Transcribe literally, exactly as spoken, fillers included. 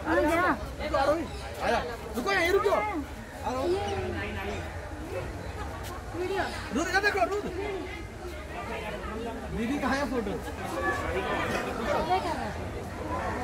रुको यहीं रुको। रुक देखो रुक। दीदी कहाँ है फोटो?